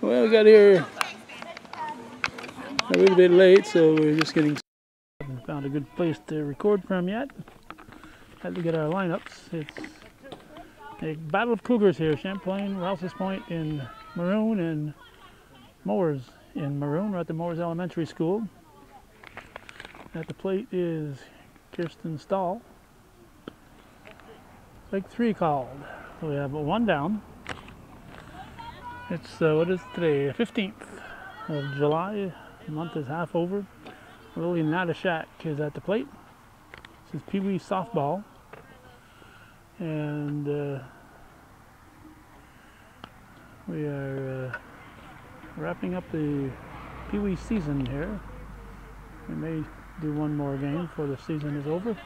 Well, we got here a little bit late, so we're just getting started. Found a good place to record from yet. Had to get our lineups. It's a battle of Cougars here. Champlain-Rouses Point in maroon and Mooers in maroon. We're at the Mooers Elementary School. At the plate is Kirsten Stahl. Like 3 called. So we have one down. It's, what is today? 15th of July. The month is half over. Lily Natashak is at the plate. This is Peewee softball. And we are wrapping up the Peewee season here. We may do one more game before the season is over.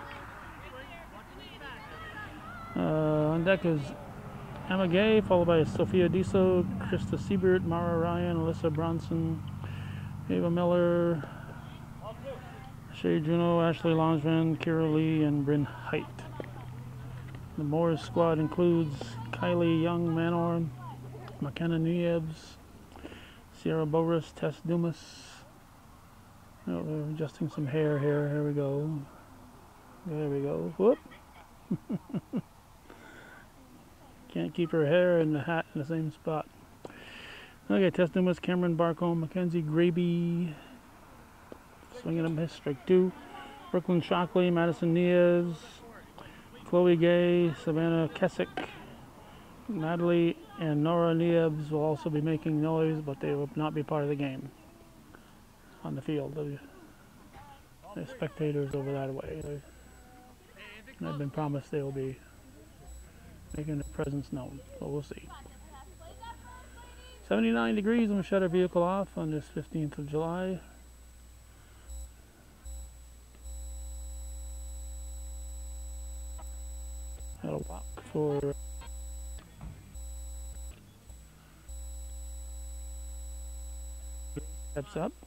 On deck is Emma Gay, followed by Sophia Diso, Krista Siebert, Mara Ryan, Alyssa Bronson, Ava Miller, Shay Juno, Ashley Longsman, Kira Lee, and Bryn Height. The Mooers squad includes Kylie Young Manorn, McKenna Niebs, Sierra Boris, Tess Dumas. Oh, we're adjusting some hair here. Here we go. There we go. Whoop. Can't keep her hair and the hat in the same spot. Okay, Tess Dumas, Cameron Barcombe, Mackenzie Graby, swinging a miss, strike 2. Brooklyn Shockley, Madison Niaz, Chloe Gay, Savannah Kessick, Natalie and Nora Niebs will also be making noise, but they will not be part of the game on the field. The spectators over that way. They've been promised they will be making their presence known, so we'll see. 79 degrees, and we shut our vehicle off on this 15th of July. Had a walk for steps up.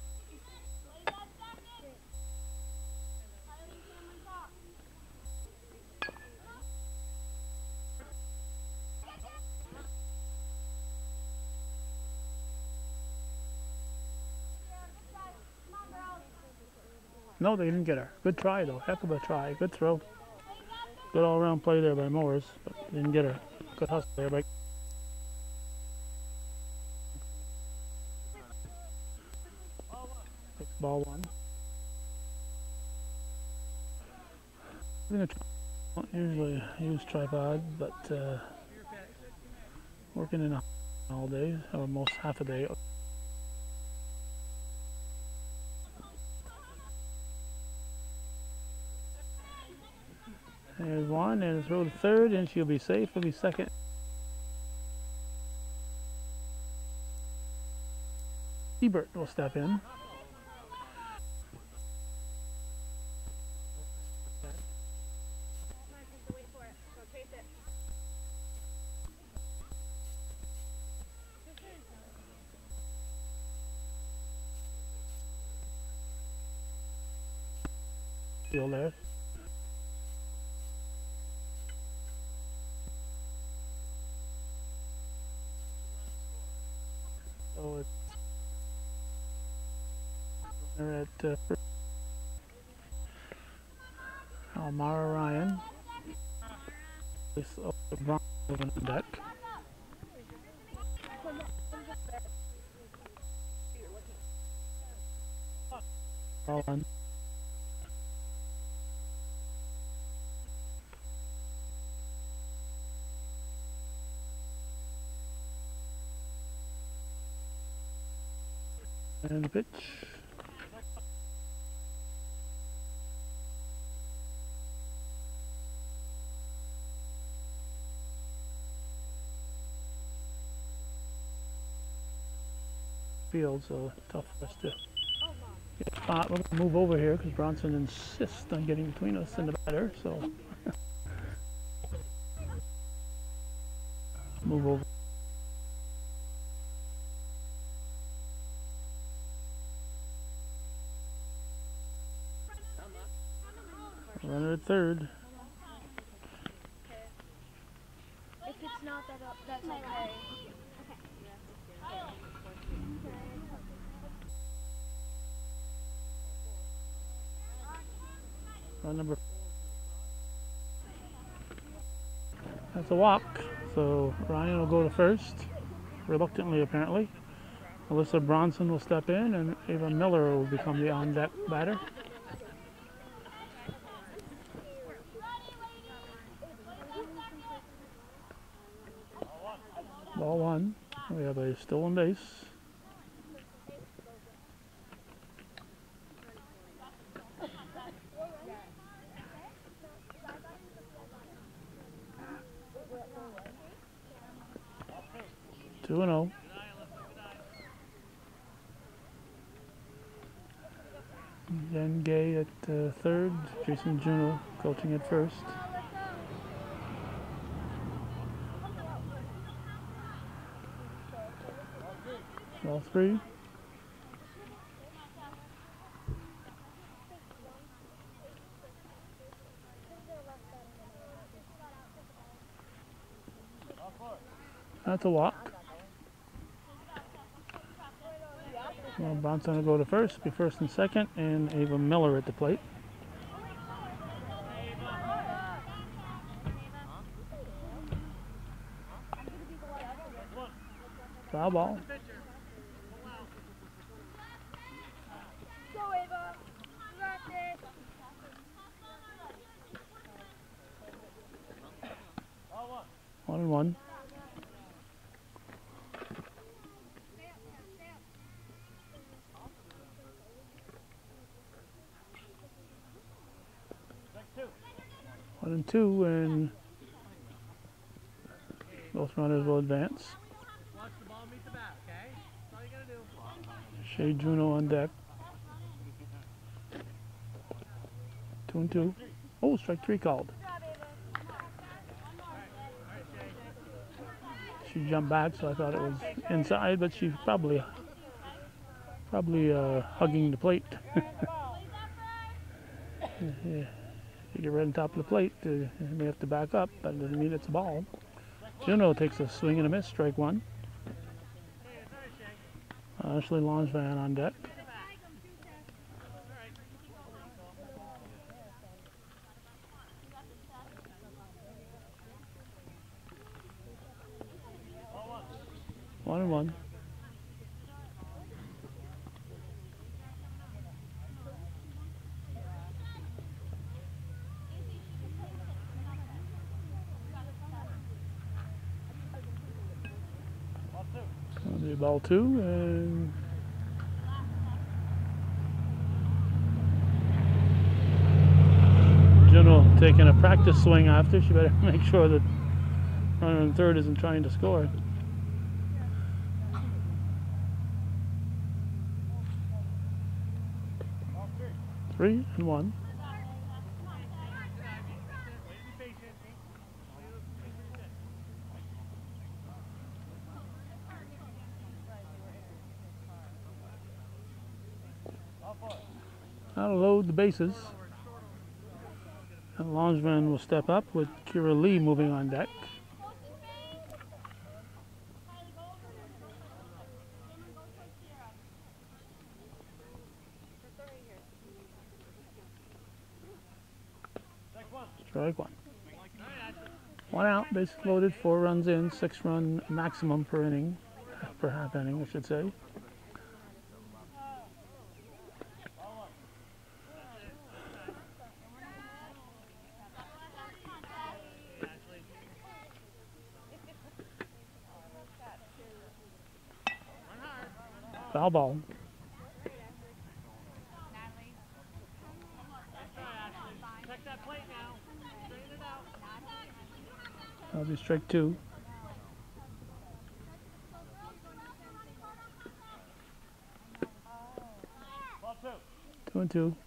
No, they didn't get her. Good try though. Heck of a try. Good throw. Good all-around play there by Mooers, but didn't get her. Good hustle there by ball 1. Don't usually use tripod, but working in all day, or most half a day. There's one, and throw to third, and she'll be safe. It'll be second. Siebert will step in. Still there. So it's they're at Mara Ryan. This Bronx on deck. All on. And the pitch. Field, so tough for us to get a spot. We're going to move over here because Bronson insists on getting between us and the batter, so move over. Runner at third. If it's not that, that's okay. Number. That's a walk. So Ryan will go to first, reluctantly apparently. Alyssa Bronson will step in, and Ava Miller will become the on-deck batter. Ball one. We have a stolen base. Two and 0. Jen Gay at third. Jason Juno coaching at first. Ball three. That's a walk. Well, Bronson will go to first, be first and second, and Ava Miller at the plate. Foul ball. One and one. One and two, and both runners will advance. Watch the ball meet the bat, okay? That's all you gotta do. Shea Juno on deck. 2 and 2. Oh, strike three called. She jumped back, so I thought it was inside, but she's probably hugging the plate. Yeah. You get right on top of the plate, you may have to back up, but it doesn't mean it's a ball. Juno takes a swing and a miss, strike one. Ashley Langevin on deck. One and one. Ball two, and Juno taking a practice swing after. She better make sure that runner in third isn't trying to score. Three and one. Now to load the bases. And Langevin will step up with Kira Lee moving on deck. Strike one. One out, base loaded, 4 runs in, 6-run maximum per inning, per half inning, I should say. Foul ball. That'll be strike two. Two and two.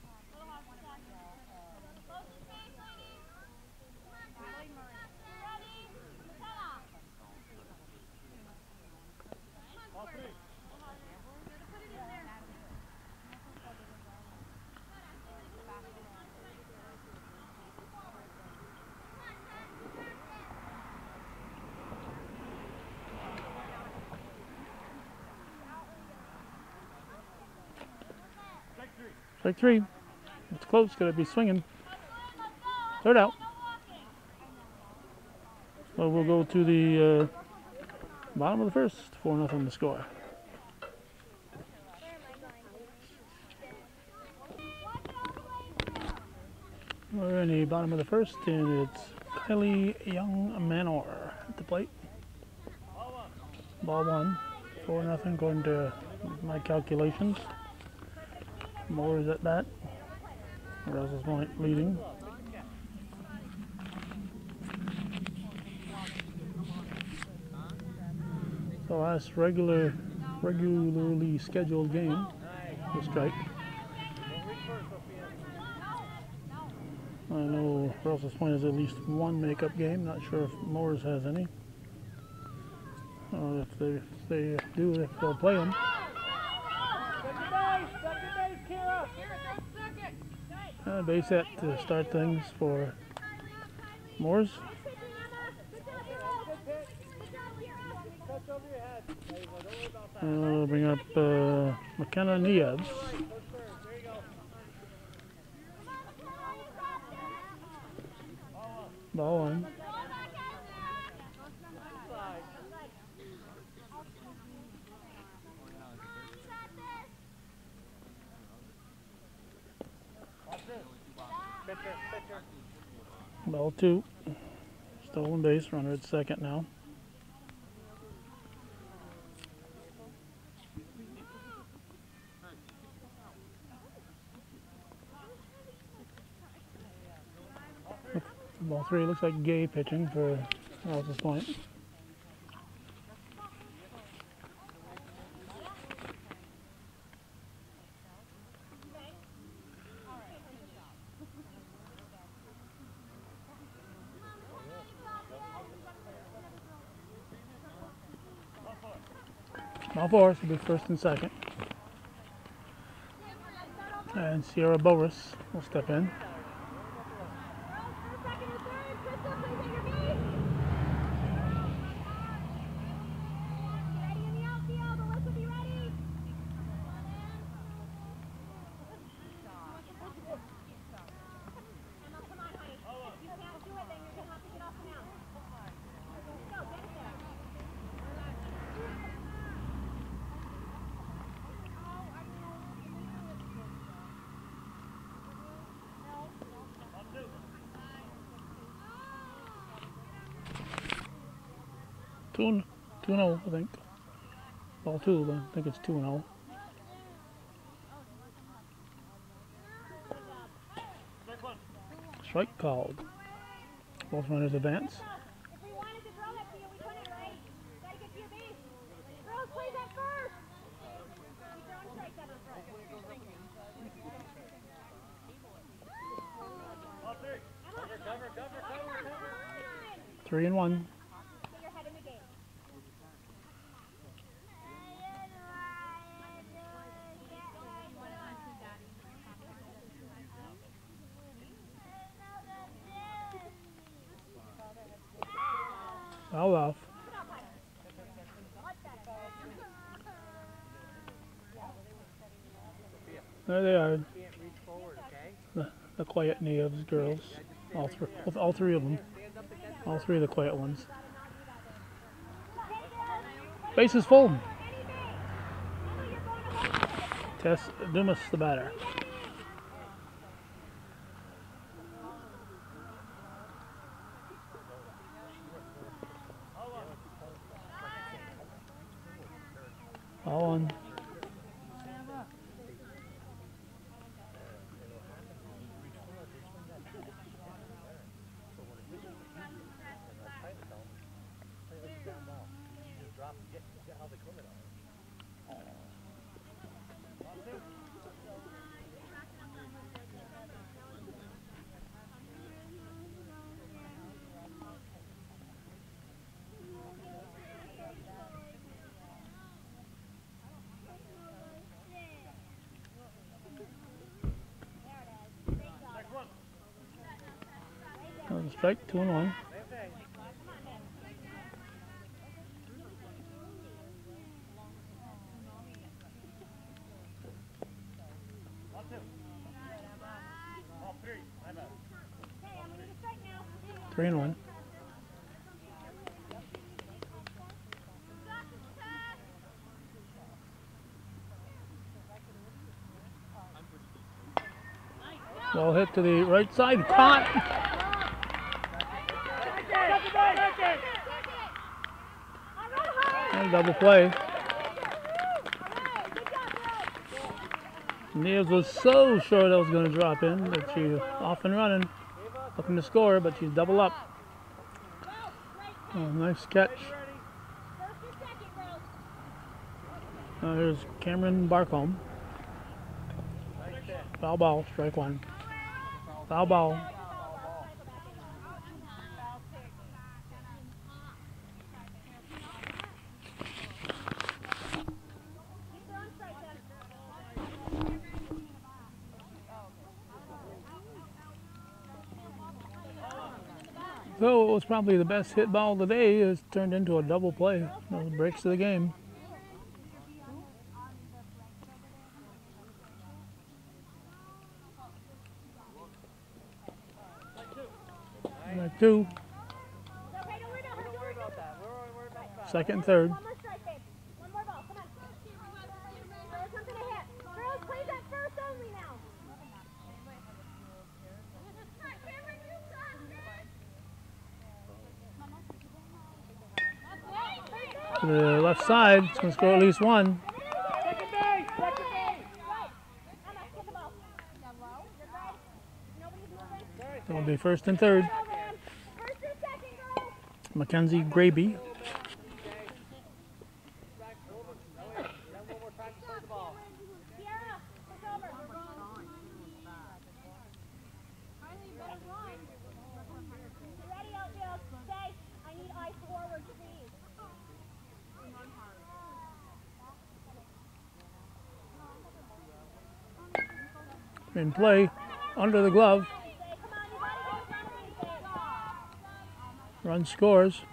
Strike three. It's close, gonna be swinging. Third out. So we'll go to the bottom of the first, 4-0 to score. We're in the bottom of the first, and it's Kylie Young Manor at the plate. Ball one, 4-0 according to my calculations. Mooers at bat. Rouses Point leading. So last regularly scheduled game, the strike. I know Rouses Point has at least one makeup game. Not sure if Mooers has any. If they do, they'll play them. Base hit to start things for Mooers. Bring up McKenna Nieves. Ball one. Ball two. Stolen base, runner at second now. Ball three, looks like Gay pitching for Rouses Point. Ball four, so it'll be first and second. And Sierra Boris will step in. Two 2-0, I think. Ball two, but I think it's 2-0. Strike called. Both runners advance. If we wanted to throw that to you, we couldn't, right? Gotta get to your base. Girls, please at first. Keep throwing strikes out of the front. Cover. 3-1. Get your head in the game. Foul off. There they are. The quiet Nieves girls. All three of them. All three of the quiet ones. Base is full. Tess Dumas the batter. All on. Strike, 2-1. 3-1. Ball hit to the right side, caught. And double play. Neves was so sure that was going to drop in that she's off and running, looking to score, but she's double up. Oh, nice catch. Here's Cameron Barcombe. Foul ball, strike one. Foul ball. Though it was probably the best hit ball of the day, it's turned into a double play. Those breaks to the game. Like two. Second and third. One more strike, babe. One more ball. Come on. There's something to hit. Girls, play that first only now. To the left side, it's going to score at least one. Second base! Second base! Emma, get the ball. Nobody's moving. It'll be first and third. First and second, girls. Mackenzie Graby. Sierra, push over. You ready, outfield? Stay. I need eyes forward, please. In play, under the glove. Come on, you gotta go front. Run scores.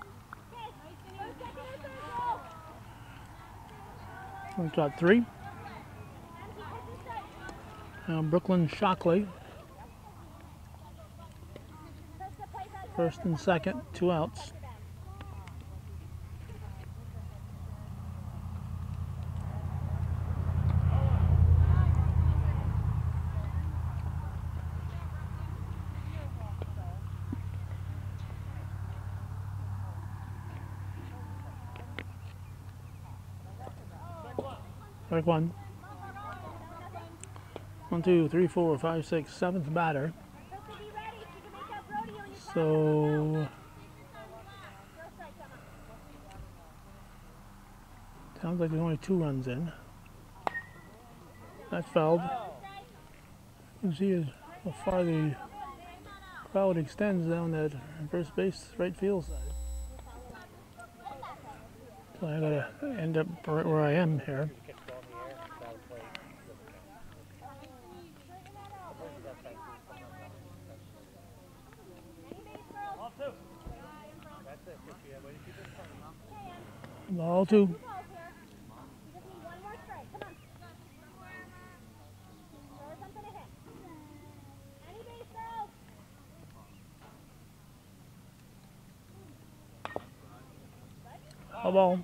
We've got three. Brooklyn Shockley. First and second, 2 outs. Strike one. 1, 2, 3, 4, 5, 6, 7th batter. So sounds like there's only 2 runs in. That's fouled. You can see how far the crowd extends down that first base right field side. So I gotta end up right where I am here. Ball 2. A ball.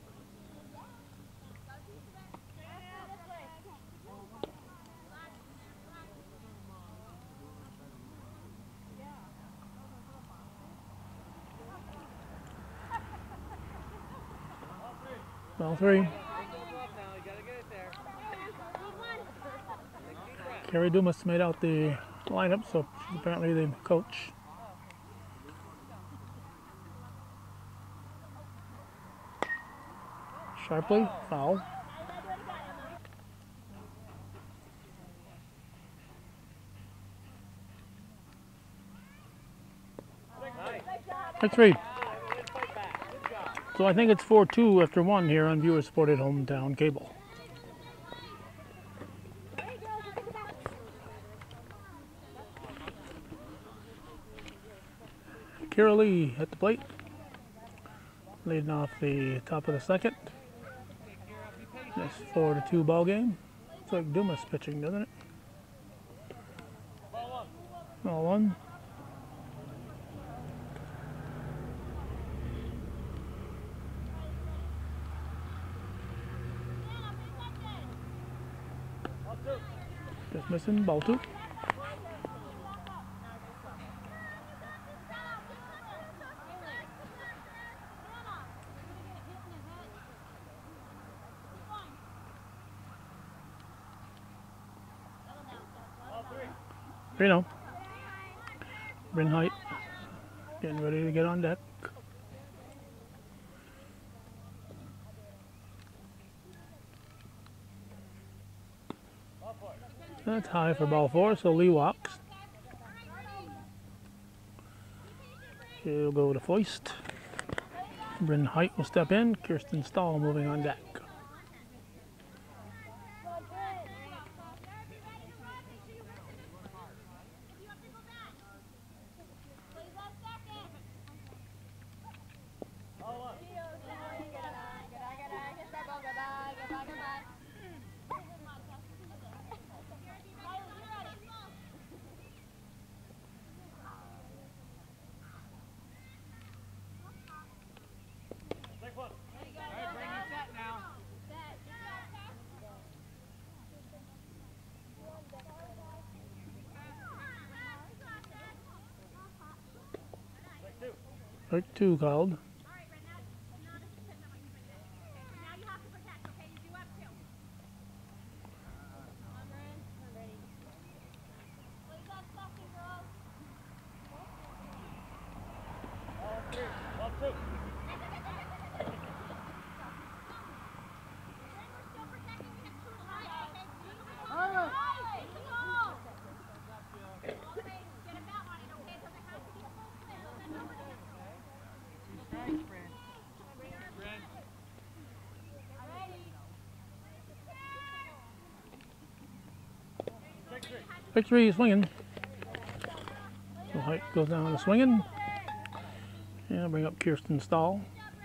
Ball 3. Carrie Dumas made out the lineup, so she's apparently the coach. Sharply, foul. Strike 3. So I think it's 4-2 after 1 here on viewer supported hometown cable. Kira Lee at the plate, leading off the top of the second. Nice 4-2 ball game. Looks like Dumas pitching, doesn't it? Ball 1. Just missing, ball 2. Reno. Bryn Height. Getting ready to get on deck. That's high for ball 4, so Lee walks. She'll go to foist. Bryn Height will step in. Kirsten Stahl moving on deck. Strike 2 called. Strike 3 swinging. So Height goes down to swinging. And I'll bring up Kirsten Stahl.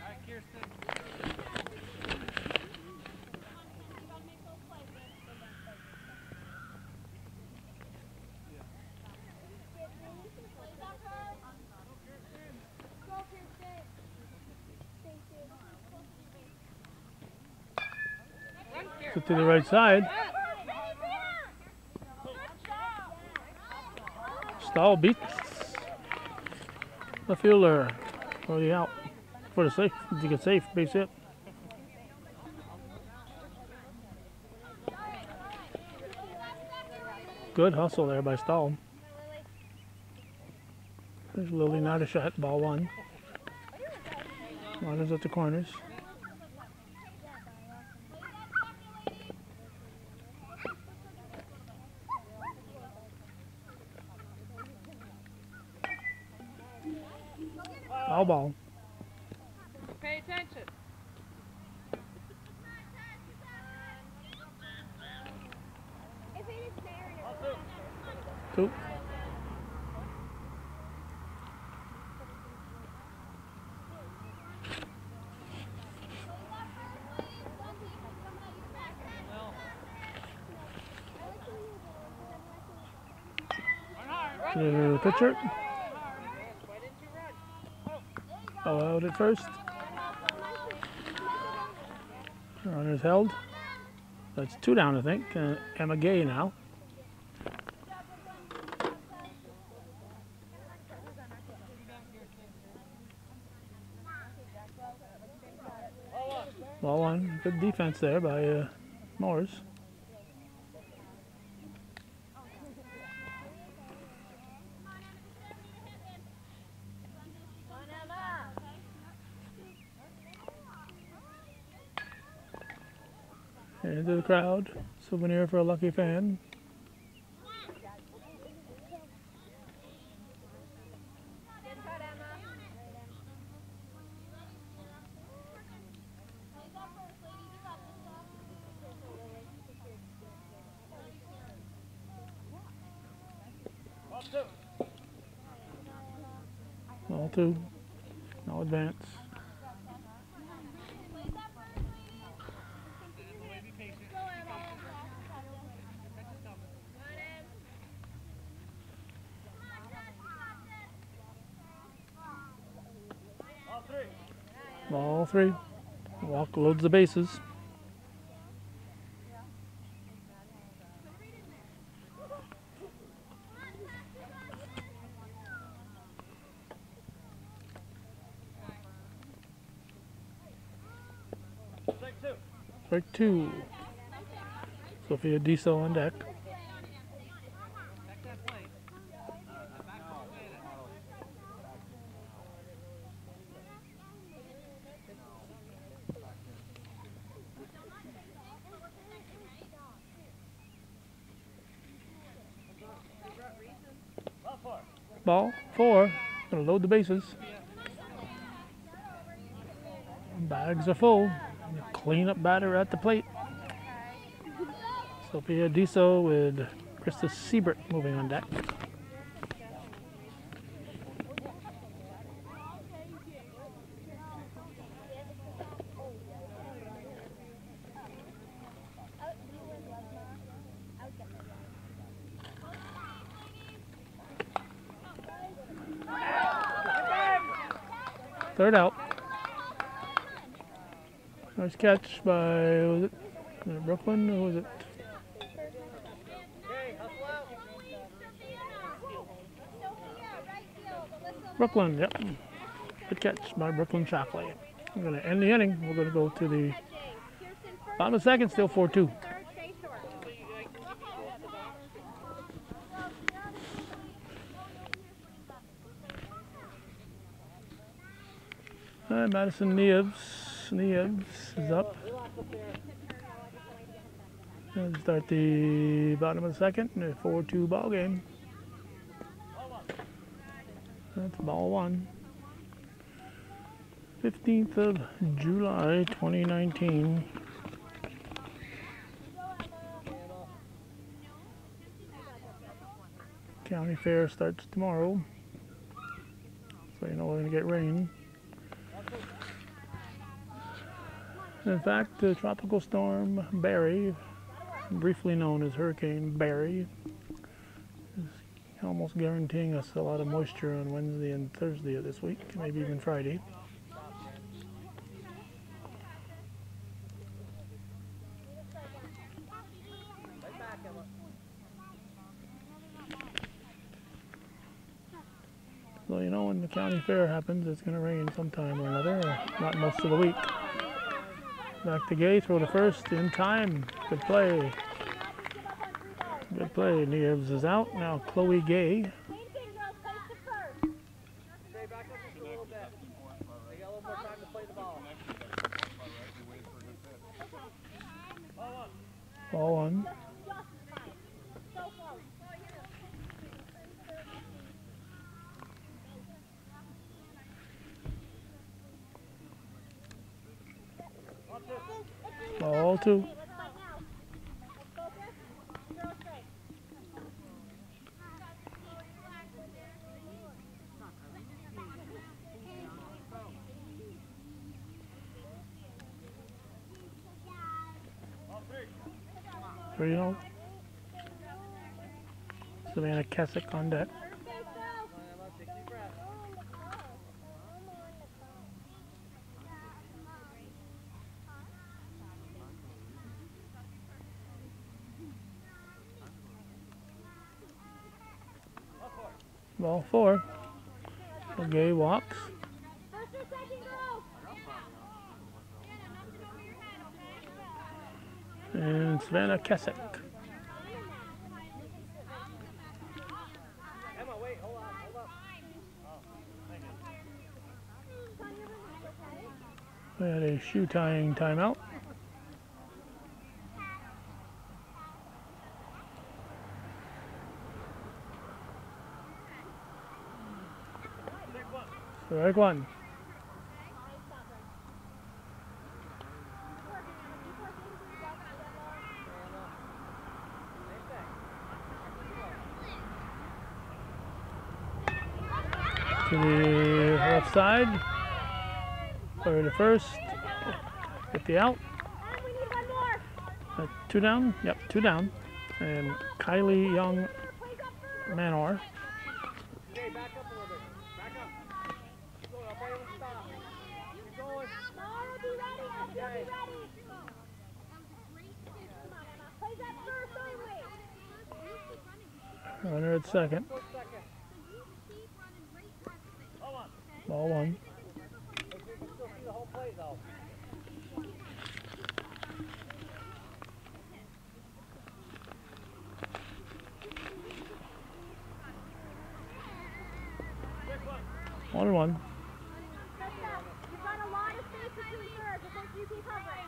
To the right side. Stahl beats the fielder for the out, for the safe, to get safe, base hit. Good hustle there by Stahl. There's Lily, not a shot, ball 1. Runners at the corners. Foul ball. Pay attention. Two. To the pitcher. Allowed at first. Runners held. That's 2 down, I think. Emma Gay now. Ball 1. Good defense there by Mooers. Into the crowd. Souvenir for a lucky fan. Ball 2. No advance. Ball 3. Walk loads the bases. Strike 2. Sophia Diesel on deck. Ball 4. Gonna load the bases. Bags are full. Clean up batter at the plate. Sophia Diso with Krista Siebert moving on deck. Third out. Nice catch by, was it Brooklyn or was it? Brooklyn, yep. Good catch by Brooklyn Shockley. I'm going to end the inning. We're going to go to the bottom of the second, still 4-2. Madison Neves is up. And start the bottom of the second, a 4-2 ball game. That's ball 1. 15th of July, 2019. County Fair starts tomorrow. So you know we're going to get rain. In fact, the tropical storm Barry, briefly known as Hurricane Barry, is almost guaranteeing us a lot of moisture on Wednesday and Thursday of this week, maybe even Friday. So you know when the county fair happens, it's going to rain sometime or another, or not most of the week. Back to Gay, throw to first in time. Good play. Good play. Neves is out. Now Chloe Gay. Ball 1. Ball 2. Three out. Savannah Kessick on deck. Ball 4. Gay walks. And Savannah Kessick. We had a shoe tying timeout. Strike 1. To the left side. Play to first. Get the out. 2 down. Yep, 2 down. And Kylie Young Manor. Runner at second. Ball 1. 1-1. Krista, you've got a lot of space between thirds. I think you keep hovering.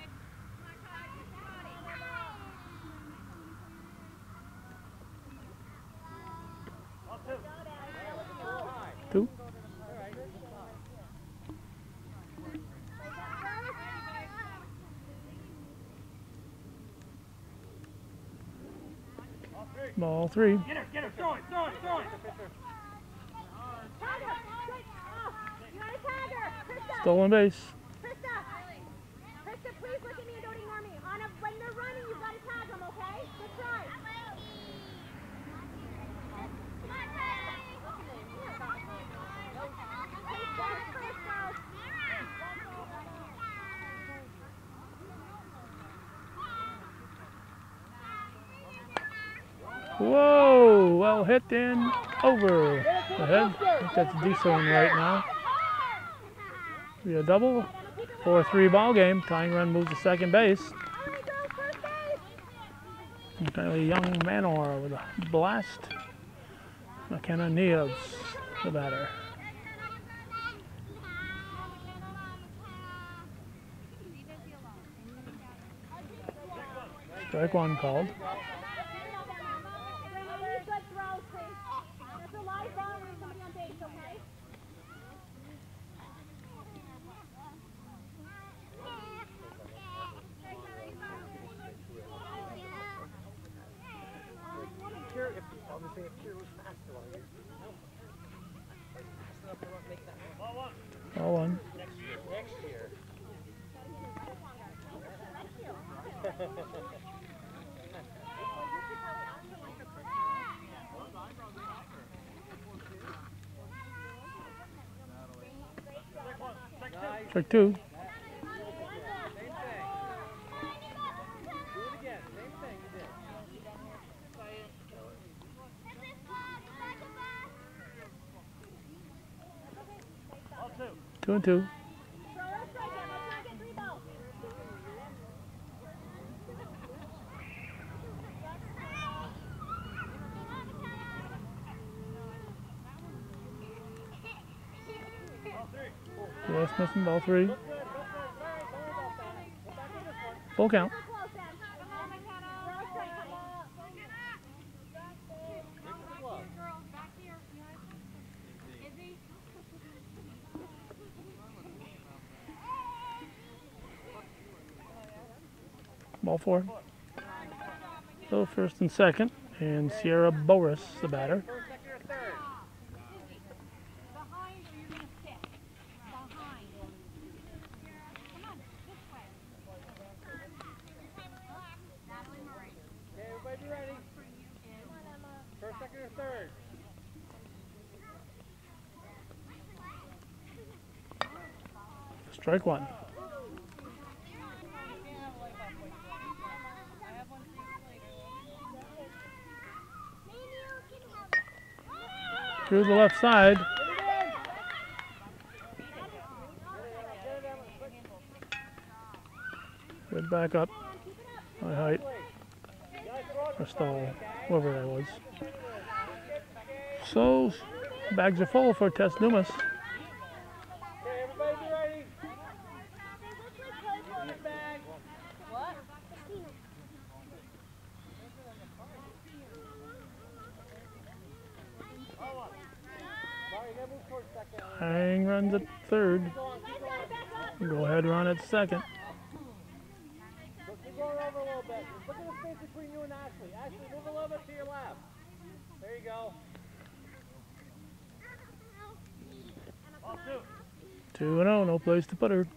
2. Ball 3. Get her, throw it. Tag her. Good. Oh, you gotta tag her. Krista. Stolen base. Krista, please look at me and don't ignore me. When they're running, you've got to tag them, okay? Good try. Whoa! Well hit in over the head. I think that's a decent one right now. Be a double. 4-3 ball game. Tying run moves to second base. Kind of a young Manor with a blast. McKenna Neves, the batter. Strike 1 called. Ball 1. Next year. Strike 2. Two and 2. Yes, missing ball 3. Full count. Ball 4. So first and second, and Sierra Boris, the batter. First, second, or third? Strike 1. Through the left side. Good back up. High height. Or stall, whoever that was. So, bags are full for Tess Dumas. Okay, everybody be ready. Bag. What? Hang runs at third. Go ahead, run at second. Keep going over a little bit. Look at the space between you and Ashley. Ashley, move a little bit to your left. There you go. 2-0, no place to put her.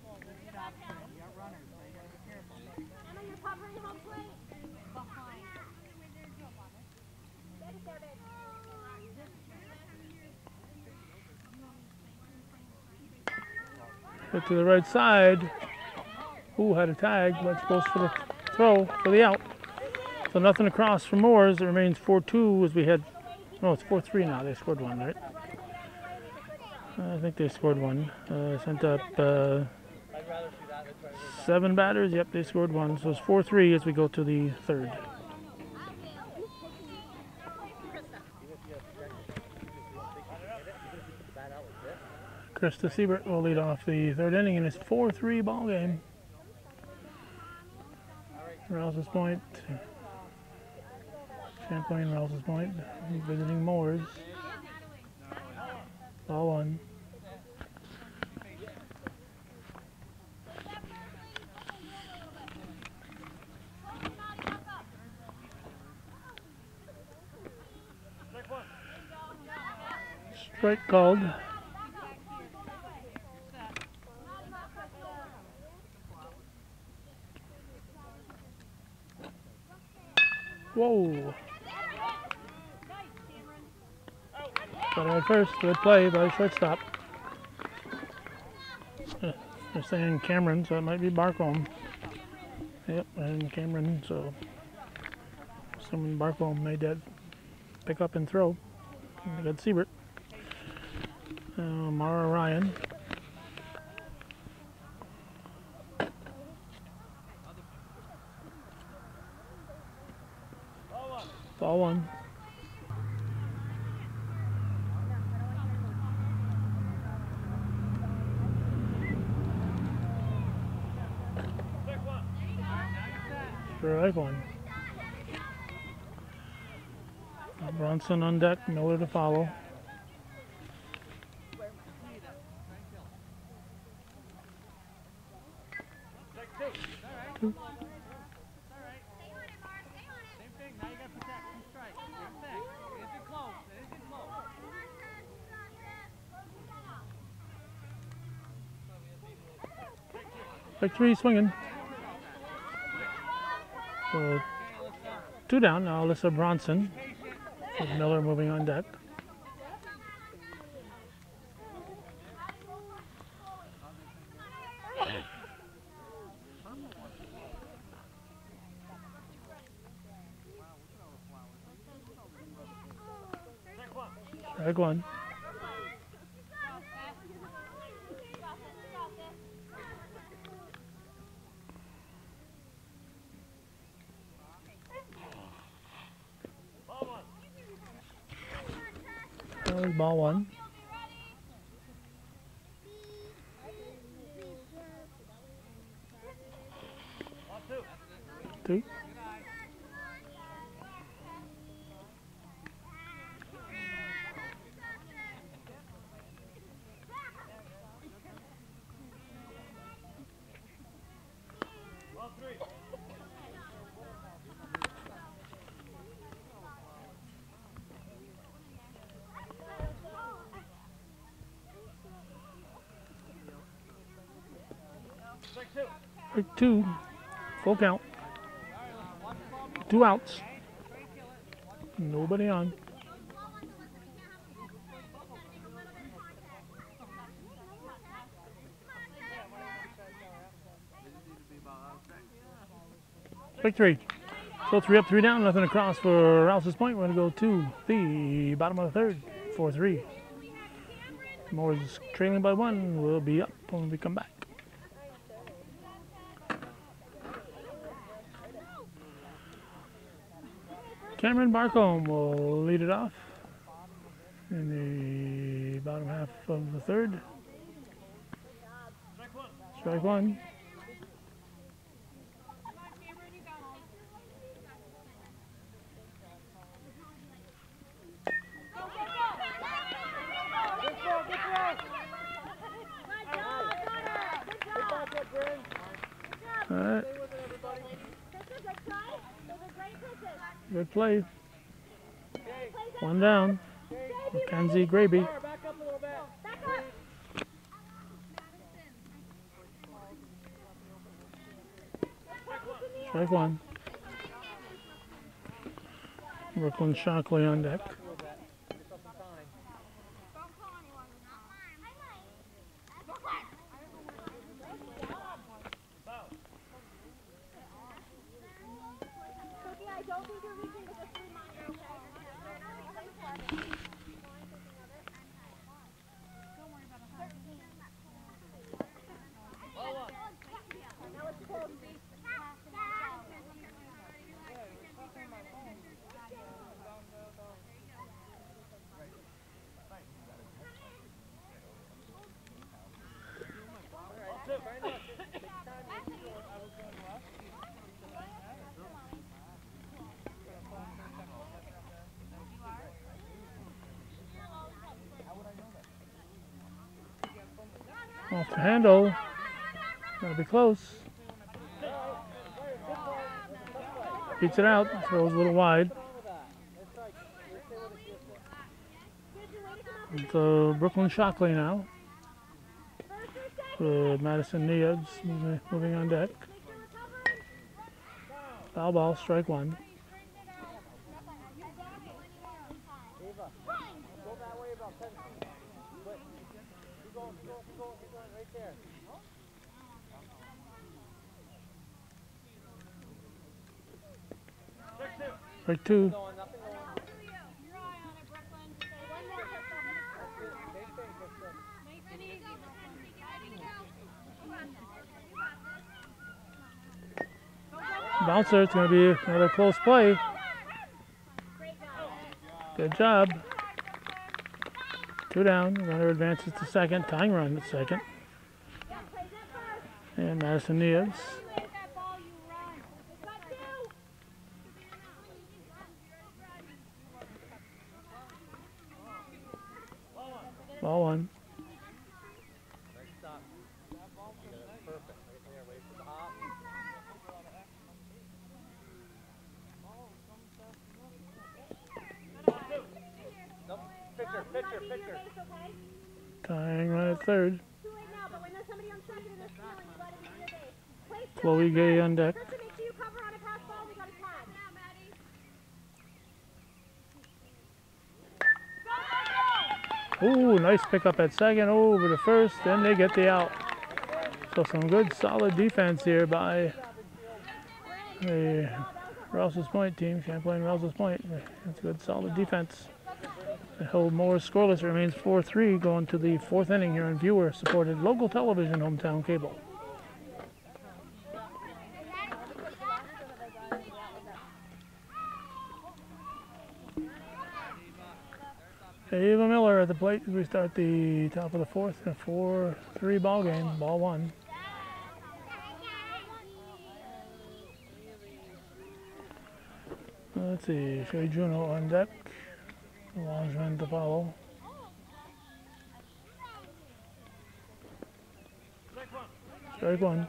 Hit to the right side. Ooh, had a tag, but it's supposed for the throw for the out. So nothing across for Moores. It remains 4-2 as we had. No, it's 4-3 now. They scored one, right? I think they scored one. Sent up 7 batters. Yep, they scored one. So it's 4-3 as we go to the third. Krista Siebert will lead off the third inning in his 4-3 ball game. Rouses Point. Champlain-Rouses Point visiting Mooers. Ball one. Strike called. Whoa. Got it at first. Good play by shortstop. They're saying Cameron, so it might be Barcombe. Yep, and Cameron, so someone Barcombe made that pick up and throw. They got Siebert. Mara Ryan. Ball one. Strike one. Bronson on deck, Miller to follow. Two. Strike three, swinging. So 2 down now. Alyssa Bronson with Miller moving on deck. Strike one. Ball one. Two. Strike two. Full count. 2 outs. Nobody on. Strike three. So 3 up, 3 down, nothing across for Rouses Point. We're going to go to the bottom of the third. 4-3. Mooers trailing by 1. We'll be up when we come back. Cameron Barcombe will lead it off in the bottom half of the third. Strike one. All right. Good play. 1 down. Mackenzie Graby. Strike one. Brooklyn Shockley on deck. Off the handle. Gotta be close. Beats it out. Throws a little wide. It's Brooklyn Shockley now. Madison Needs moving on deck. Foul ball, strike one. Go that way about 10 feet. But keep going right there. Strike two. Nothing going. Bouncer, it's going to be another close play. Good job. Two down. Runner advances to second. Tying run at second. And Madison Needs. Ball one. Nice stop. Perfect. Right there. Wait for the hop. Nope. Pitcher. Tying run at third. Too late now, but when there's somebody on second and they're stealing, you let him into your base. Play still. Chloe Gay on deck. First to make sure you cover on a pass ball, we got a tag. Ooh, nice pickup at second over to first. Then they get the out. So some good solid defense here by the Rouses Point team, Champlain-Rouses Point. That's good solid defense. The hold Mooers scoreless. It remains 4-3 going to the fourth inning here on viewer-supported local television hometown cable. Ava Miller at the plate as we start the top of the fourth in a 4-3 ball game. Ball one. Let's see, Shay Juno on deck. Launchman to follow. Strike one.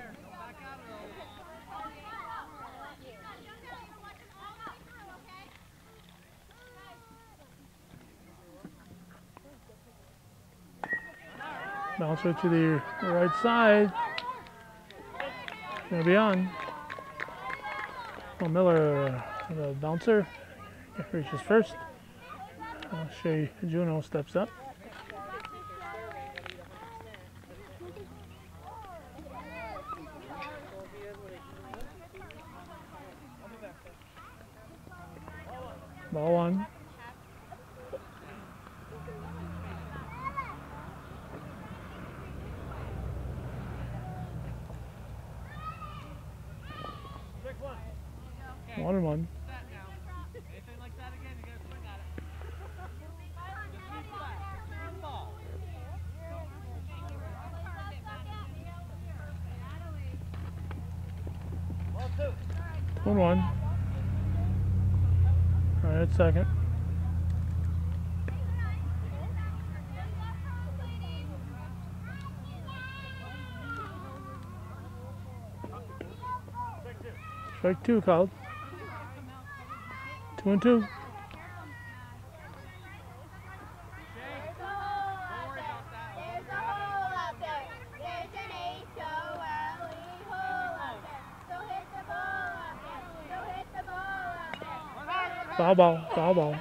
Bouncer to the right side. Gonna be on. Well, Miller, the bouncer, reaches first. Shay Juno steps up. Ball one. One and one. Anything like that again, you gotta swing at it. Just 1-1. All right, second. Strike two called. 2-2. Foul ball.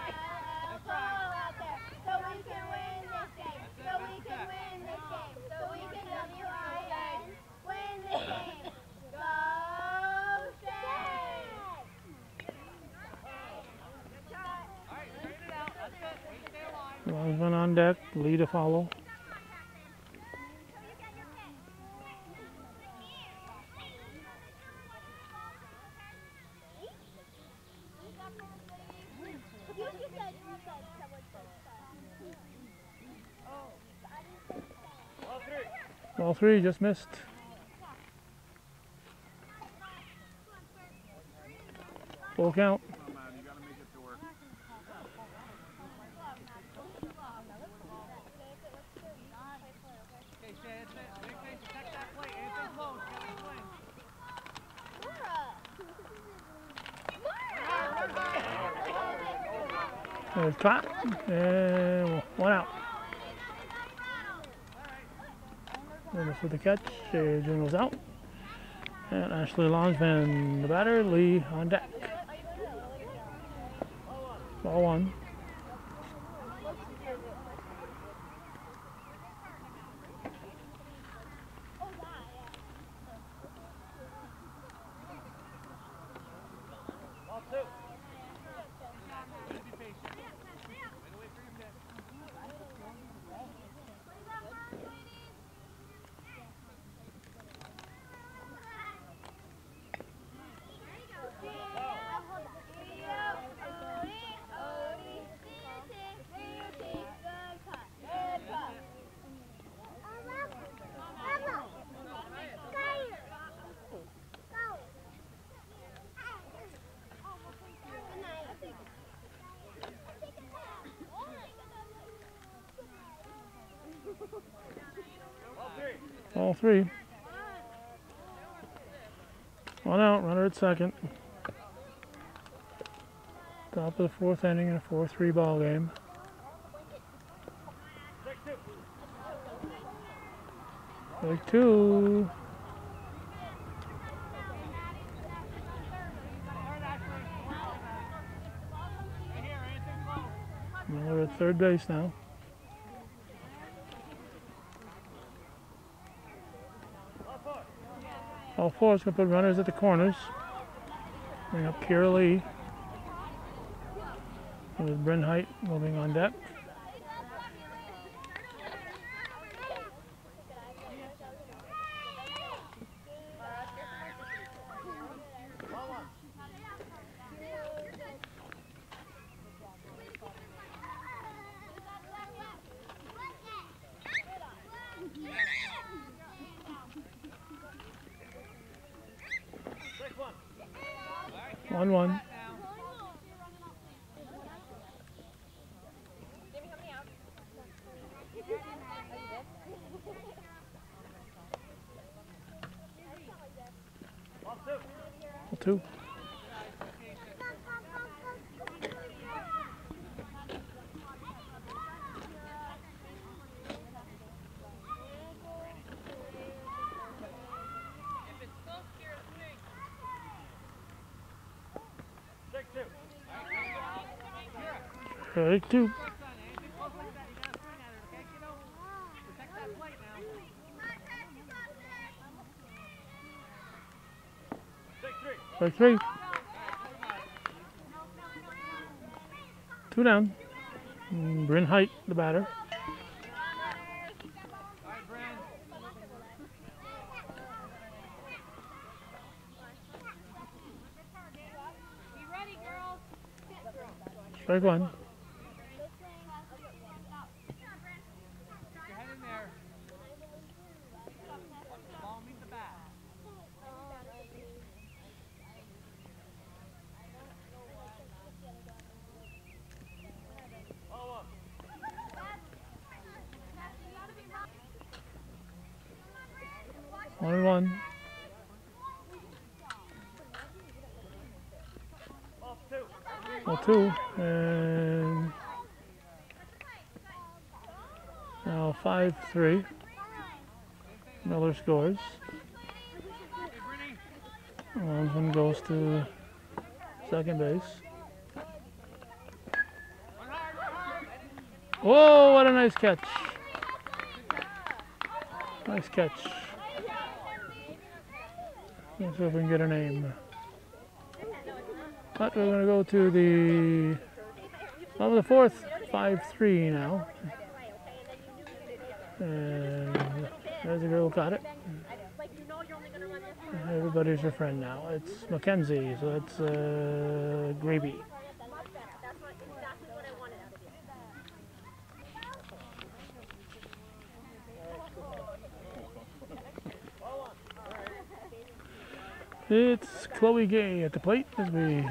Linesman on deck, lead to follow. Ball three, just missed. Full count. There's clap. And one out. Dennis with the catch. Juno's out. And Ashley Lonsman, the batter. Lee on deck. Ball one. All three. One out, runner at second. Top of the fourth inning in a 4-3 ball game. Take two. Miller at third base now. All four is going to put runners at the corners. Bring up Kira Lee. With Bryn Height moving on deck. One. Two. Take two. Take three. Two down. Bryn Height, the batter. Strike one. One. Well, two. And now 5-3. Miller scores. One goes to second base. Whoa, what a nice catch. Nice catch. Let's see if we can get her name. But we're going to go to the top of the fourth, 5-3 now. And there's a girl who got it. Everybody's your friend now. It's Mackenzie, so it's Gravy. It's Chloe Gay at the plate as we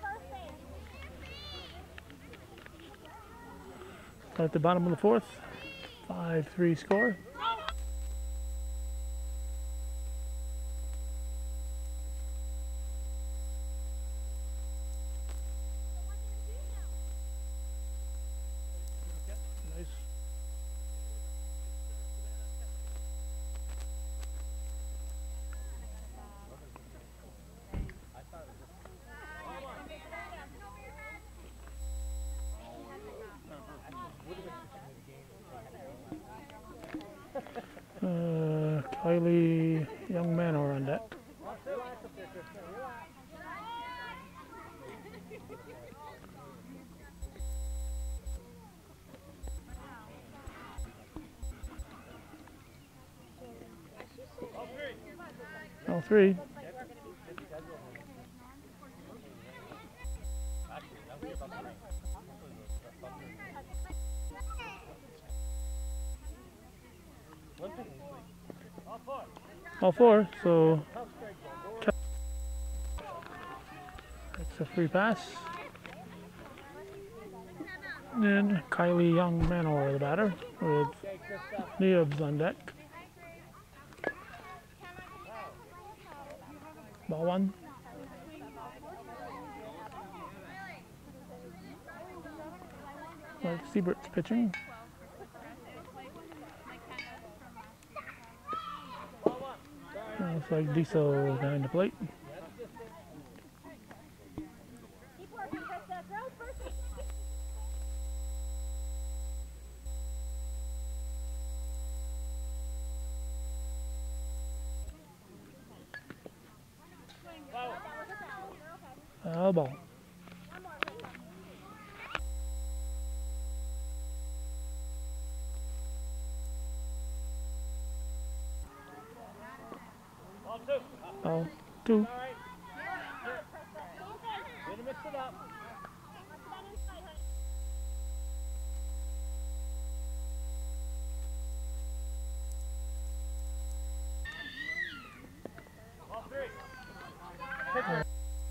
at the bottom of the fourth. 5-3 score. Kylie Young Manor on deck. All three. All four, so it's a free pass. And Kylie Young Manor, the batter, with Neobs on deck. Ball one. Like Siebert's pitching. Looks like Diesel behind the plate. Keep working, Krista. Throw first. Foul ball. Ball two. Way to mix it up. All three. Pitcher.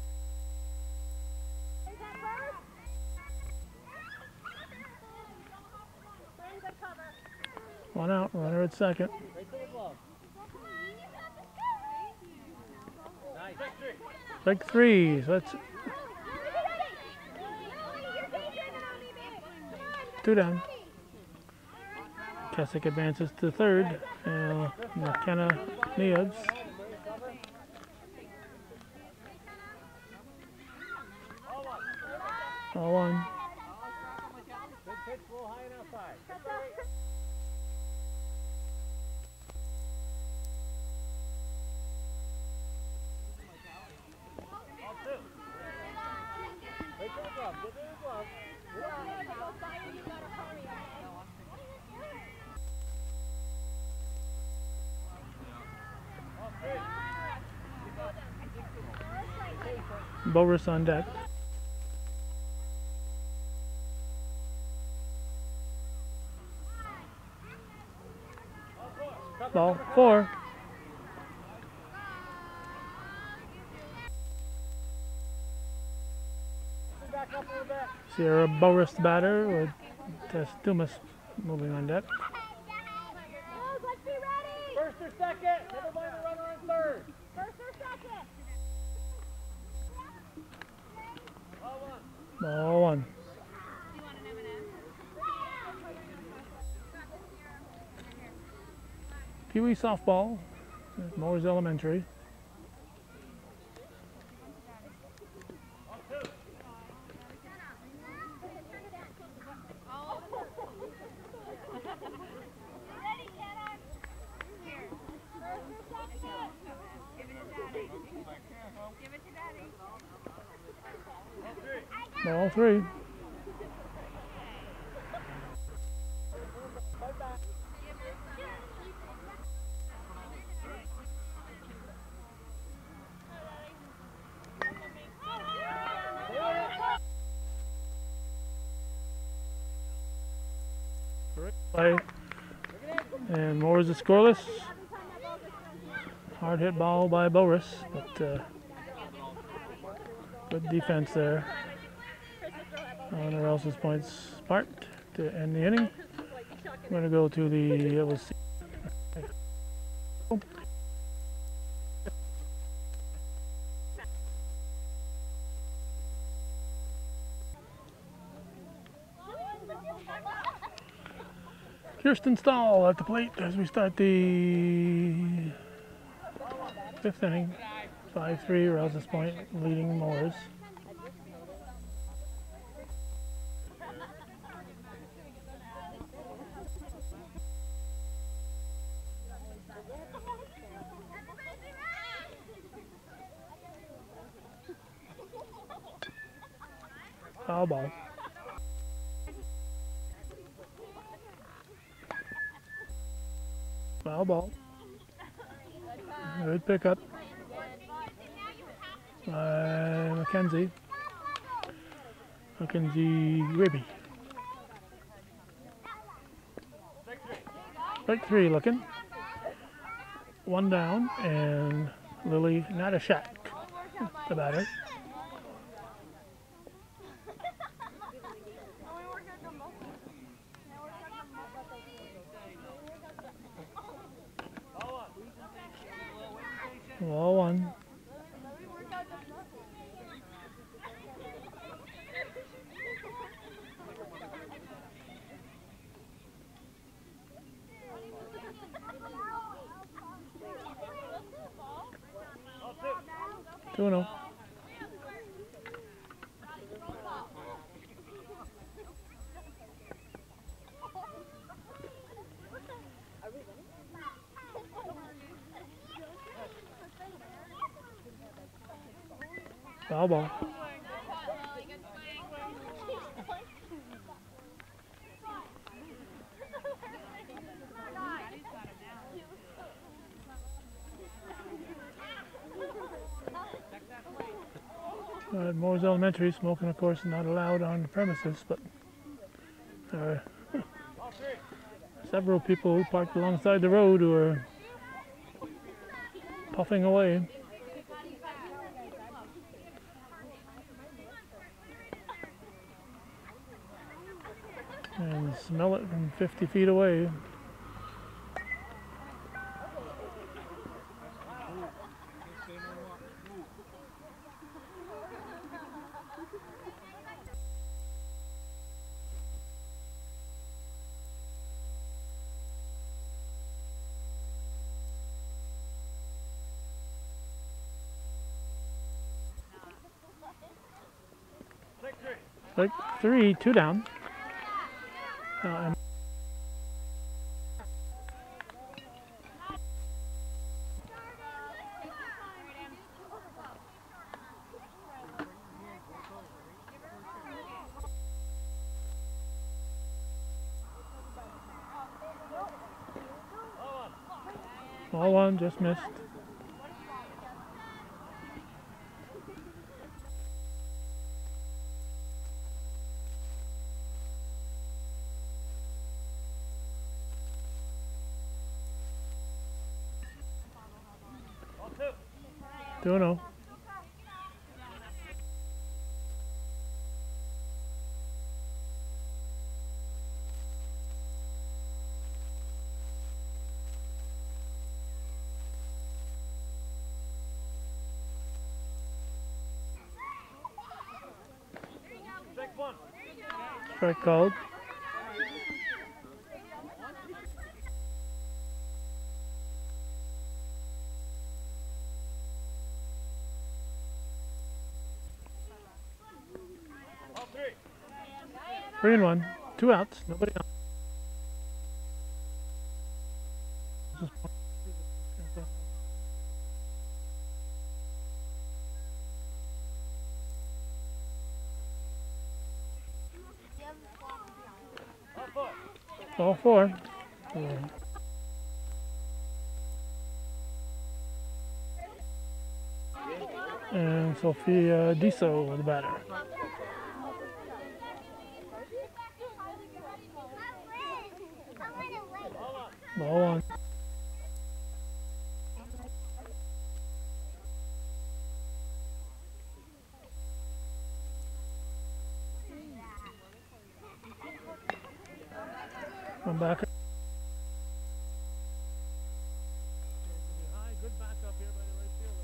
One out, runner at second. Right to the glove. Nice. Strike three, so that's two down. Kessick advances to third. McKenna Neobs. All one. Good pitch, a little high and outside. All two. Right to the glove. Get to the glove. All three. Boris on deck. Ball four. Back up a little bit. Sierra Boris the batter with Dumas moving on deck. Let's be ready. First or second. Never mind the runner on third. First or second. All one. Ball one. Peewee softball at Mooers Elementary. Ball three. Play. And Mooers is scoreless. Hard hit ball by Boris, but good defense there on Elsa's points part to end the inning. We're going to go to the Kirsten Stahl at the plate as we start the fifth inning. 5-3, Rouse's Point leading Mooers. Foul ball. Foul ball. Good pickup. Mackenzie. Mackenzie Ribby. Strike three looking. One down, and Lily Natashak, the batter. Ball one. Two no. Foul ball. Mooers Elementary, smoking of course is not allowed on the premises, but there are several people who parked alongside the road who are puffing away. And smell it from 50 feet away. Like three, two down. Ball one, just missed. Two no. Strike called. Three and one, two outs, nobody on. All four. And Sophia Diso, the batter. Ball one. Come back. Good backup here by the right fielder.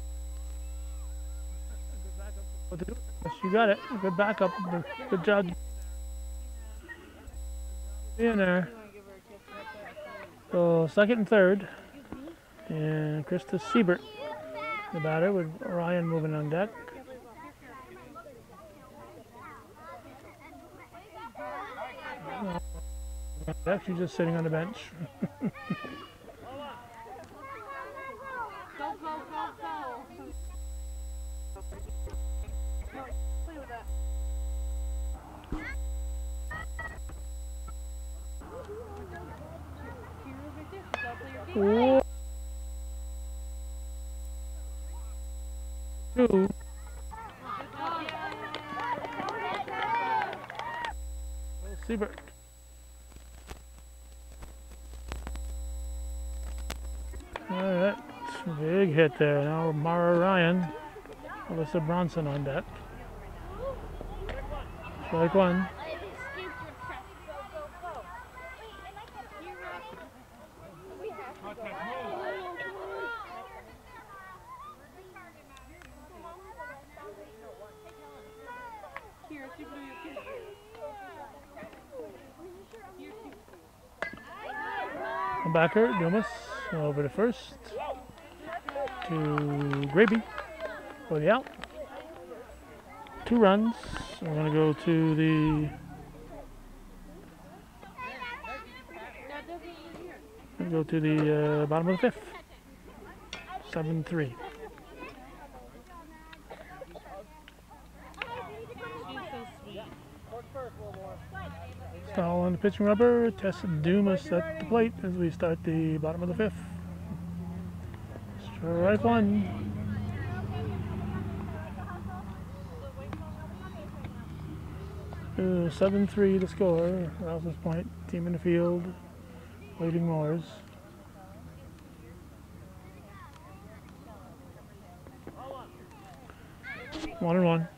Good backup. Yes, you got it. Good backup. Good job. In there. So second and third. And Krista Siebert, the batter, with Ryan moving on deck. Actually just sitting on the bench. Whoa. 2. Siebert. Alright, big hit there. Now Mara Ryan, Alyssa Bronson on deck. Strike 1. Backer, Dumas over to first to Graby for the out. 2 runs. We're going to go to the bottom of the 5th. 7-3. Stall on the pitching rubber. Tess Dumas at the plate as we start the bottom of the 5th. Strike 1. Uh, 7-3 the score. Rouses point. Team in the field. Waiting Mooers. One and one.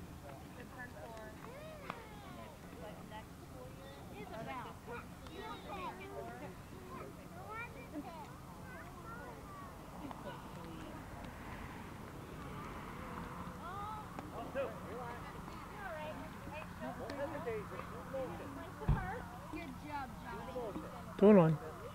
Two and one.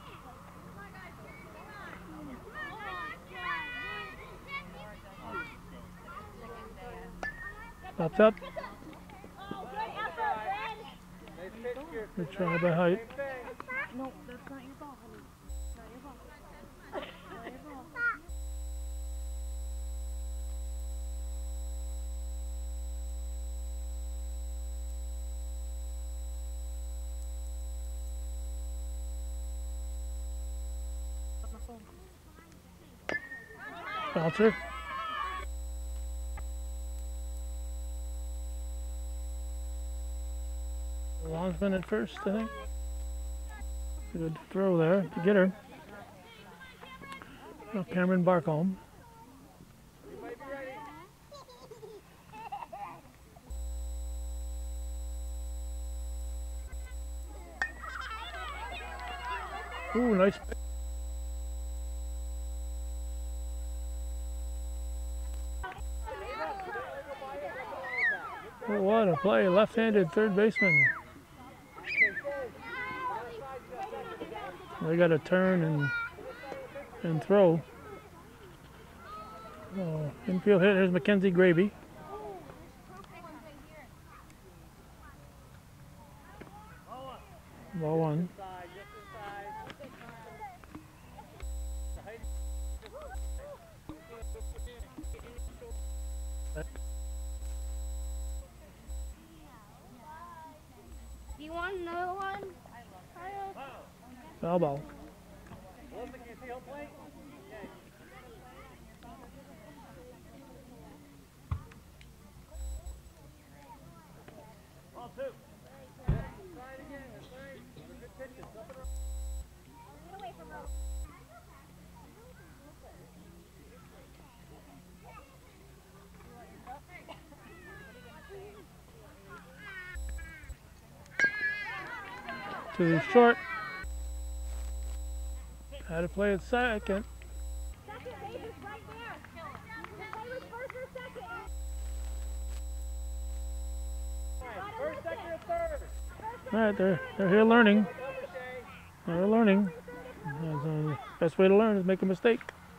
Pops up. Good try by Height. No, that's not your ball, honey. Not your ball. Not your ball. Bouncer. Longsman at first, I think. Good throw there to get her. Now Cameron Barcombe. Ooh, nice. Oh, what a play, left-handed third baseman. They got to turn and throw. Oh, infield hit. Here's Mackenzie Graby. Ball 1. Do you want another one? Foul ball. To the short. Had to play at second. Second base is right there. The play was first or second. First, second, or third. All right, they're here learning. They're learning. The best way to learn is make a mistake.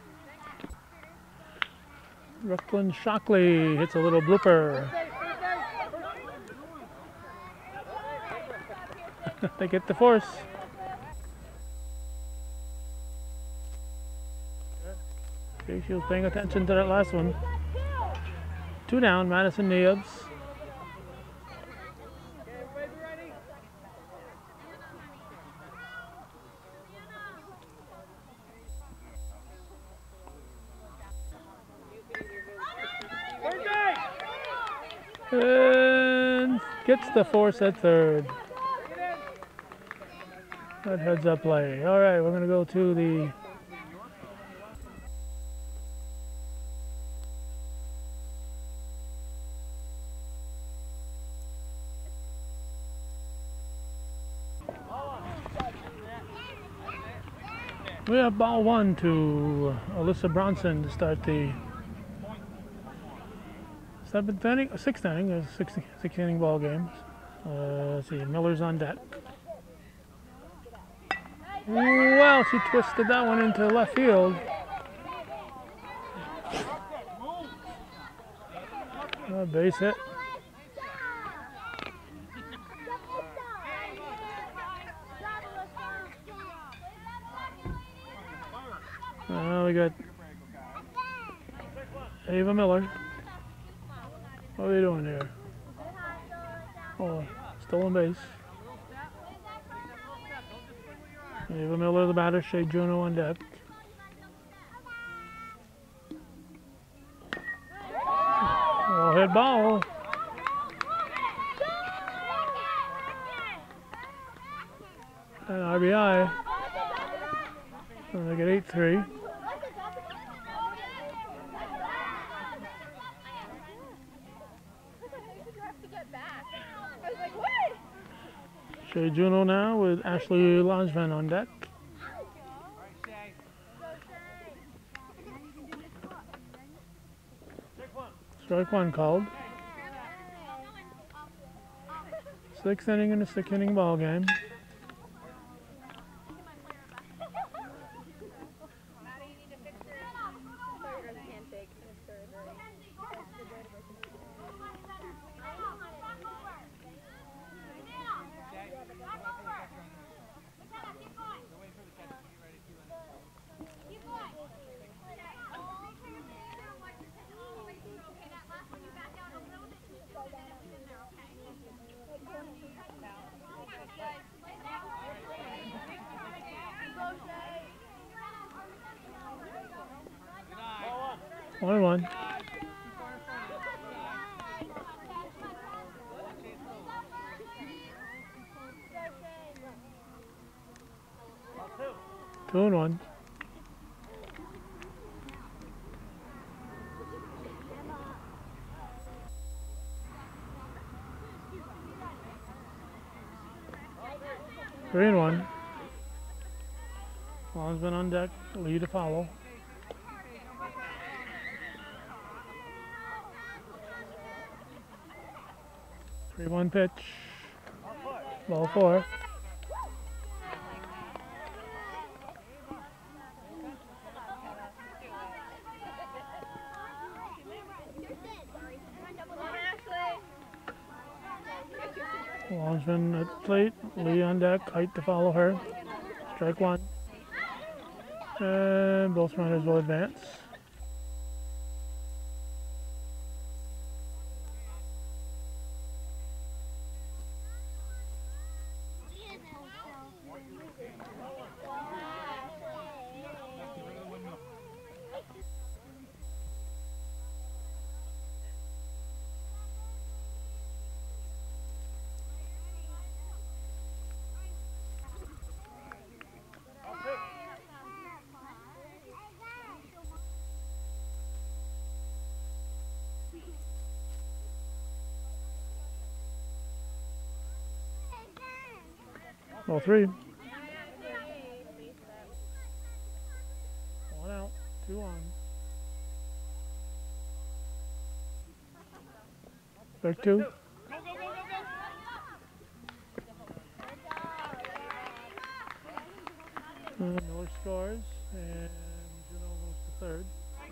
Brooklyn Shockley hits a little blooper. They get the force. Okay, she was paying attention to that last one. 2 down, Madison Neebs. And gets the force at third. That heads up play. All right, we're going to go to the we have ball one to Alyssa Bronson to start the sixth inning. There's six inning ball games. Let's see, Miller's on deck. Well, she twisted that one into left field. Base hit. We got Ava Miller. What are you doing here? Oh, stolen base. Ava Miller, the batter. Shea Juno on deck. Well hit ball. And RBI. And they get 8-3. Shea Juno now with Ashley Longevin on deck. Strike one called. Sixth inning in a sixth inning ball game. One. Two and one. Three and one. Long's been on deck, lead to follow. 3-1 pitch. Ball four. Longsman at plate. Lee on deck. Height to follow her. Strike one. And both runners will advance. Ball three. One out, two on. Strike two. Miller scores, and Juno goes to third.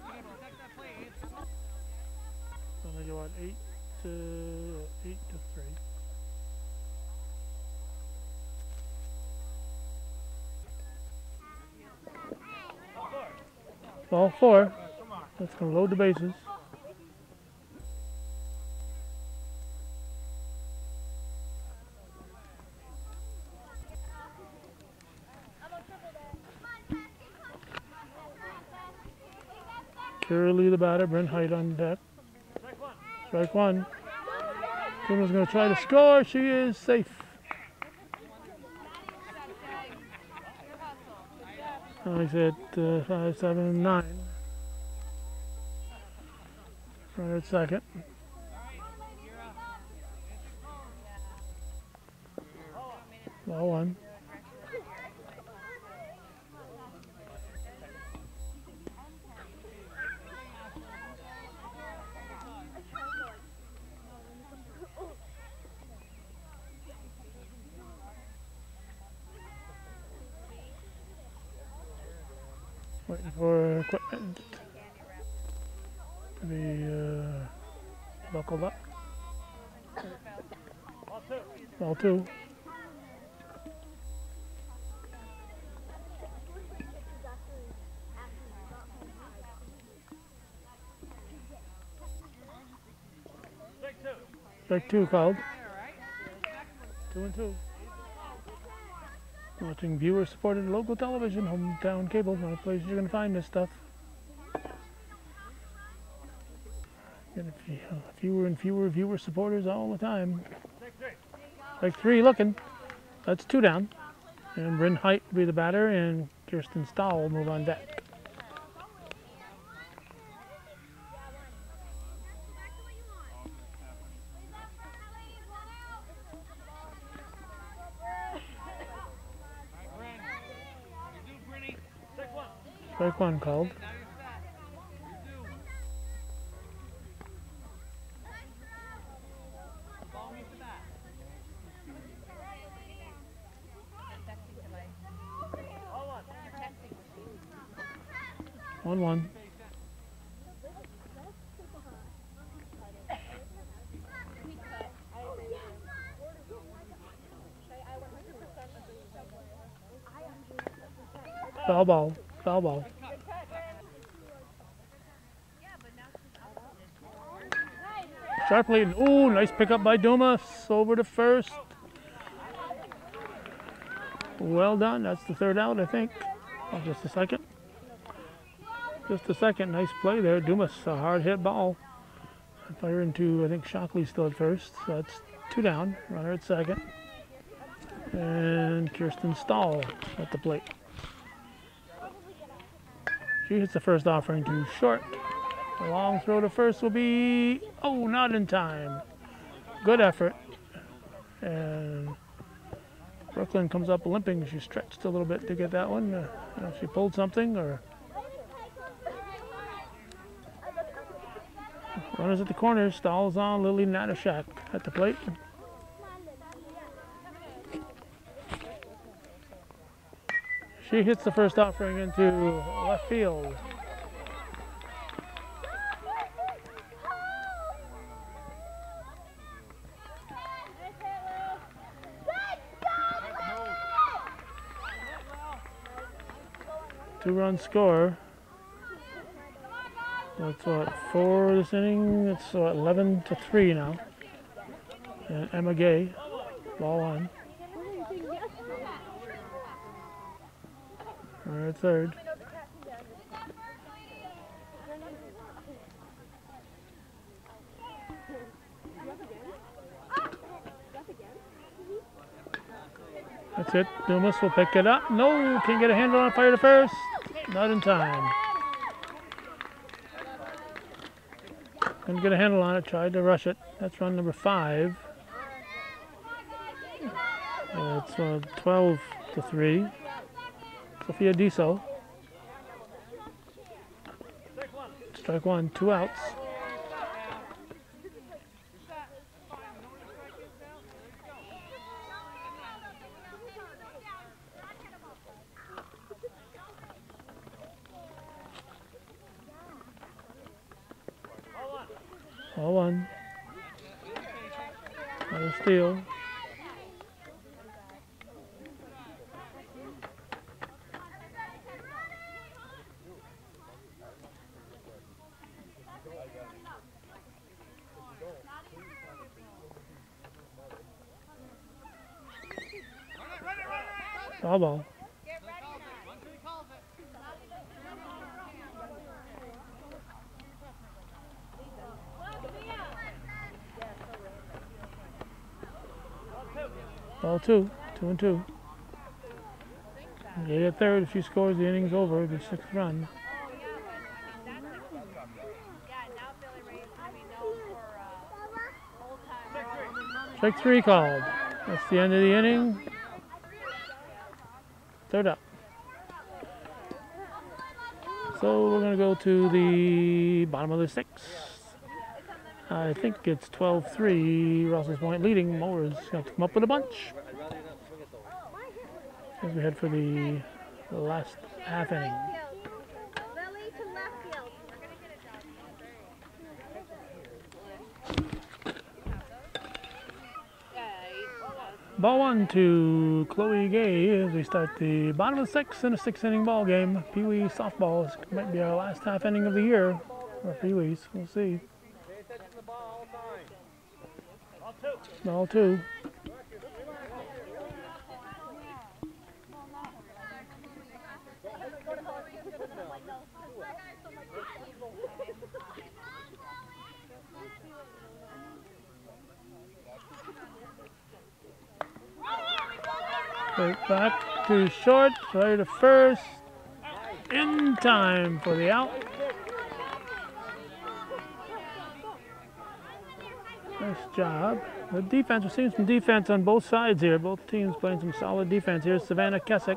So they go out 8-3. Ball four. That's going to load the bases. Curly the batter, Brent Height on deck. Strike one. Duma's going to try to score. She is safe. He's at 5, 7, 9. Runner at second. Ball one. Waiting for equipment to be buckled up. Ball two. Strike two called. 2-2. Watching viewer-supported local television, hometown cable, one of the places you're going to find this stuff. Getting fewer and fewer viewer supporters all the time. Strike three looking. That's 2 down. And Bryn Height will be the batter, and Kirsten Stahl will move on deck. Strike one called. One. Foul ball. Sharply, ooh, nice pickup by Dumas over to first. Well done. That's the third out, I think. Oh, just a second. Nice play there. Dumas, a hard hit ball. Fire into, I think Shockley's still at first. So that's 2 down. Runner at second. And Kirsten Stahl at the plate. She hits the first offering too short. The long throw to first will be, oh, not in time. Good effort. And Brooklyn comes up limping. She stretched a little bit to get that one. I don't know if she pulled something or. Runners at the corner. Stahl's on. Lily Natashak at the plate. She hits the first offering into left field. Two-run score. That's what, 4 this inning. It's 11-3 now. And Emma Gay, ball on. We're at third. That's it. Dumas will pick it up. No, can't get a handle on it. Fire to first. Not in time. Couldn't get a handle on it. Tried to rush it. That's run number 5. It's 12-3. Sophia Diso. Strike one, 2 outs. All one. Another steal. Foul ball. Ball 2, 2-2. They get third. If she scores, the inning's over. The 6th run. Strike 3 called. That's the end of the inning. Third up. So we're going to go to the bottom of the 6th. I think it's 12-3. Rouses Point leading. Mooers got to come up with a bunch as we head for the last half inning. Lily to left field. Ball 1 to Chloe Gay as we start the bottom of the 6th in a 6th inning ball game. Peewee softball might be our last half inning of the year for Peewees. We'll see. Pay attention to the ball all time. Ball 2. Right back to short, right to first, in time for the out. Nice job. The defense, we're seeing some defense on both sides here. Both teams playing some solid defense here. Savannah Kessick.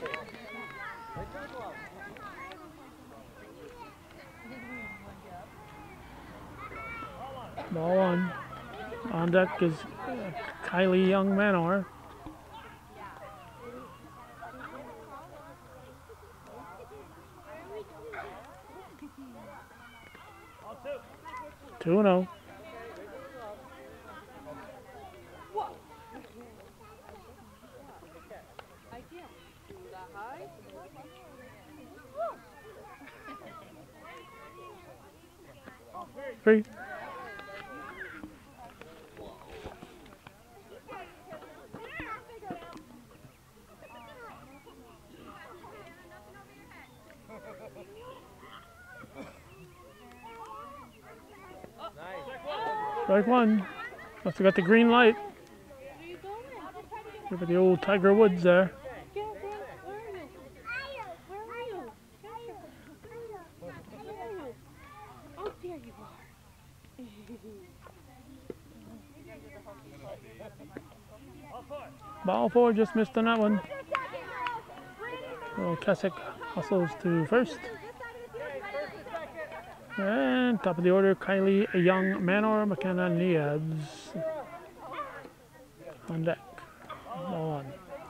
Ball 1. On deck is Kylie Young-Manor. Two and 0. Three. Strike 1. Must have got the green light. Give it the old Tiger Woods there. Oh, there you are. Ball 4 just missed on that one. So Kessick hustles to first. And top of the order, Kylie Young-Manor, McKenna Niads on deck. Ball 1.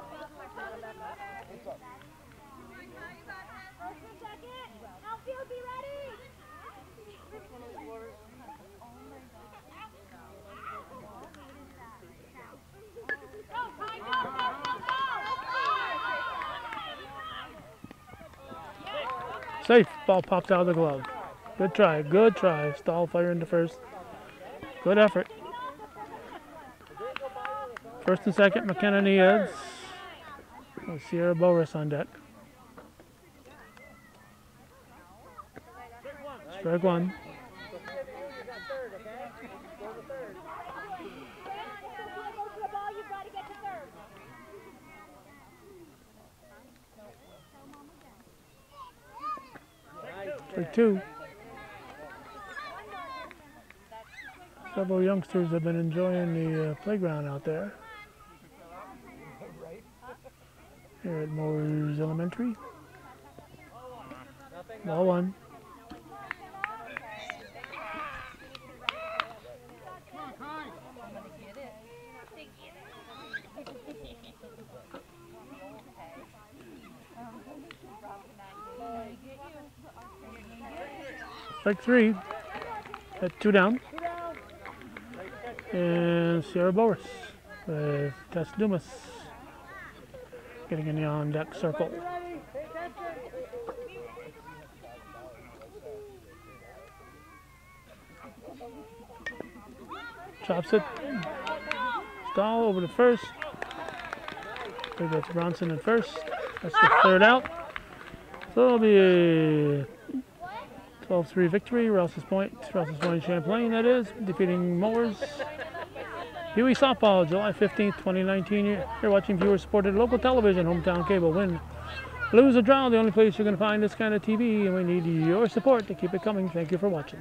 Safe. Ball popped out of the glove. Good try. Good try. Stall fire into first. Good effort. First and second, McKenna Niads. Sierra Boris on deck. Strike 1. Strike 2. Several youngsters have been enjoying the playground out there here at Mooers Elementary. Ball 1. Strike 3. At 2 down. And Sierra Boris with Tess Dumas getting in the on deck circle. Chops it. Stall over to first. I think that's Bronson at first. That's the third out. So it'll be a 12-3 victory. Rouses Point Champlain, that is, defeating Mooers Peewee softball, July 15th, 2019. You're watching viewer-supported local television, hometown cable. Win, lose, or draw, the only place you're going to find this kind of TV, and we need your support to keep it coming. Thank you for watching.